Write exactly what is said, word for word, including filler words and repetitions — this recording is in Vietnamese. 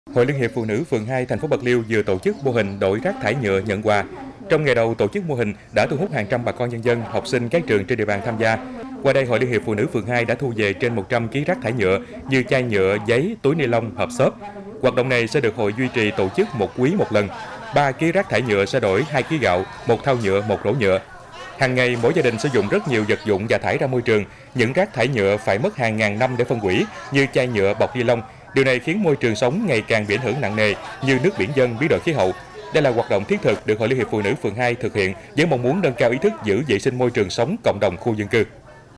Hội Liên hiệp Phụ nữ phường hai thành phố Bạc Liêu vừa tổ chức mô hình đổi rác thải nhựa nhận quà. Trong ngày đầu tổ chức mô hình đã thu hút hàng trăm bà con nhân dân, học sinh các trường trên địa bàn tham gia. Qua đây, Hội Liên hiệp Phụ nữ phường hai đã thu về trên một trăm ki lô gam rác thải nhựa như chai nhựa, giấy, túi ni lông, hộp xốp. Hoạt động này sẽ được hội duy trì tổ chức một quý một lần. ba ki lô gam rác thải nhựa sẽ đổi hai ki lô gam gạo, một thau nhựa, một rổ nhựa. Hàng ngày, mỗi gia đình sử dụng rất nhiều vật dụng và thải ra môi trường. Những rác thải nhựa phải mất hàng ngàn năm để phân hủy, như chai nhựa, bọc ni lông. Điều này khiến môi trường sống ngày càng bị ảnh hưởng nặng nề, như nước biển dâng, biến đổi khí hậu. Đây là hoạt động thiết thực được Hội Liên hiệp Phụ nữ phường hai thực hiện với mong muốn nâng cao ý thức giữ vệ sinh môi trường sống cộng đồng khu dân cư.